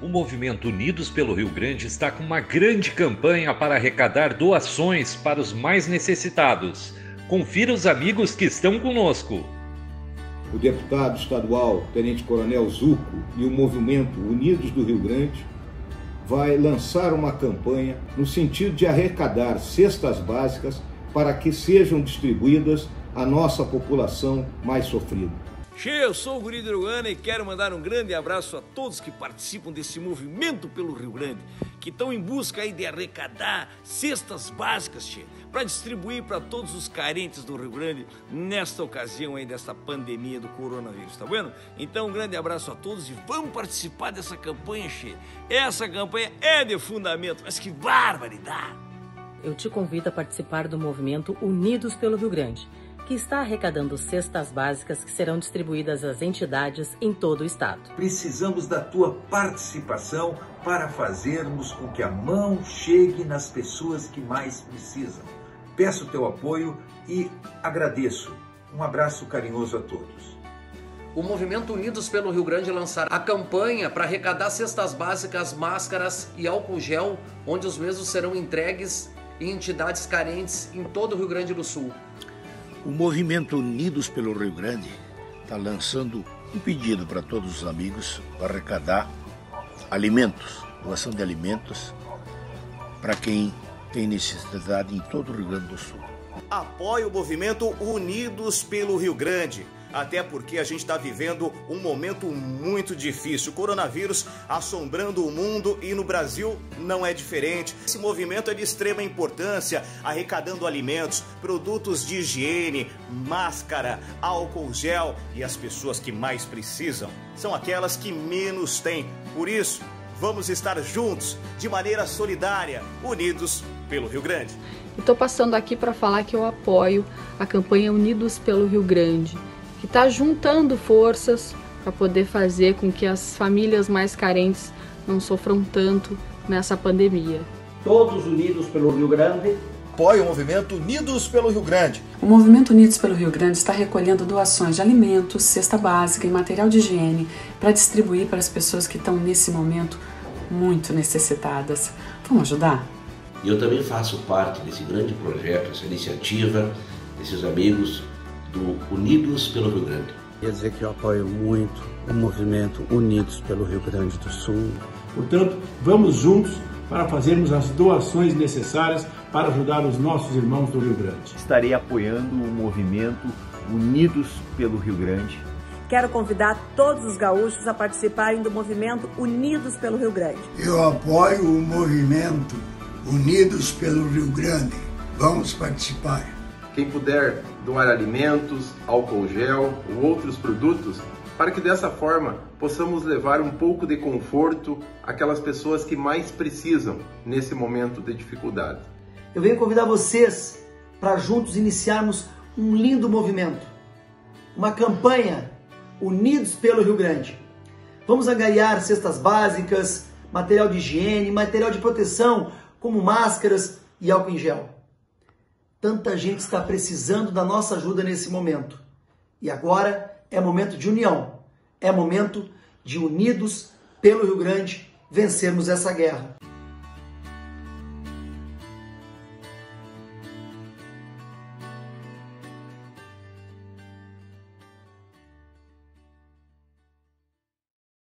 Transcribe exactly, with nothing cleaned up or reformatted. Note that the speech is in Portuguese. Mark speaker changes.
Speaker 1: O movimento Unidos pelo Rio Grande está com uma grande campanha para arrecadar doações para os mais necessitados. Confira os amigos que estão conosco.
Speaker 2: O deputado estadual Tenente Coronel Zuco e o movimento Unidos do Rio Grande vai lançar uma campanha no sentido de arrecadar cestas básicas para que sejam distribuídas à nossa população mais sofrida.
Speaker 3: Che, eu sou o Guri de Uruguaiana e quero mandar um grande abraço a todos que participam desse movimento pelo Rio Grande, que estão em busca aí de arrecadar cestas básicas, che, para distribuir para todos os carentes do Rio Grande nesta ocasião aí desta pandemia do coronavírus, tá vendo? Então um grande abraço a todos e vamos participar dessa campanha, che. Essa campanha é de fundamento, mas que barbaridade!
Speaker 4: Eu te convido a participar do movimento Unidos pelo Rio Grande, que está arrecadando cestas básicas que serão distribuídas às entidades em todo o estado.
Speaker 5: Precisamos da tua participação para fazermos com que a mão chegue nas pessoas que mais precisam. Peço o teu apoio e agradeço. Um abraço carinhoso a todos.
Speaker 6: O Movimento Unidos pelo Rio Grande lançará a campanha para arrecadar cestas básicas, máscaras e álcool gel, onde os mesmos serão entregues em entidades carentes em todo o Rio Grande do Sul.
Speaker 7: O Movimento Unidos pelo Rio Grande está lançando um pedido para todos os amigos para arrecadar alimentos, doação de alimentos para quem tem necessidade em todo o Rio Grande do Sul.
Speaker 8: Apoie o Movimento Unidos pelo Rio Grande. Até porque a gente está vivendo um momento muito difícil. O coronavírus assombrando o mundo e no Brasil não é diferente. Esse movimento é de extrema importância, arrecadando alimentos, produtos de higiene, máscara, álcool gel e as pessoas que mais precisam são aquelas que menos têm. Por isso, vamos estar juntos, de maneira solidária, unidos pelo Rio Grande.
Speaker 9: Estou passando aqui para falar que eu apoio a campanha Unidos pelo Rio Grande, que está juntando forças para poder fazer com que as famílias mais carentes não sofram tanto nessa pandemia.
Speaker 10: Todos unidos pelo Rio Grande.
Speaker 11: Apoie o Movimento Unidos pelo Rio Grande.
Speaker 12: O Movimento Unidos pelo Rio Grande está recolhendo doações de alimentos, cesta básica e material de higiene para distribuir para as pessoas que estão nesse momento muito necessitadas. Vamos ajudar?
Speaker 13: E eu também faço parte desse grande projeto, essa iniciativa, desses amigos do Unidos pelo Rio Grande.
Speaker 14: Quer dizer que eu apoio muito o movimento Unidos pelo Rio Grande do Sul.
Speaker 15: Portanto, vamos juntos para fazermos as doações necessárias para ajudar os nossos irmãos do Rio Grande.
Speaker 16: Estarei apoiando o movimento Unidos pelo Rio Grande.
Speaker 17: Quero convidar todos os gaúchos a participarem do movimento Unidos pelo Rio Grande.
Speaker 18: Eu apoio o movimento Unidos pelo Rio Grande. Vamos participar.
Speaker 19: Quem puder doar alimentos, álcool gel ou outros produtos, para que dessa forma possamos levar um pouco de conforto àquelas pessoas que mais precisam nesse momento de dificuldade.
Speaker 20: Eu venho convidar vocês para juntos iniciarmos um lindo movimento, uma campanha Unidos pelo Rio Grande. Vamos angariar cestas básicas, material de higiene, material de proteção, como máscaras e álcool em gel. Tanta gente está precisando da nossa ajuda nesse momento. E agora é momento de união. É momento de unidos pelo Rio Grande vencermos essa guerra.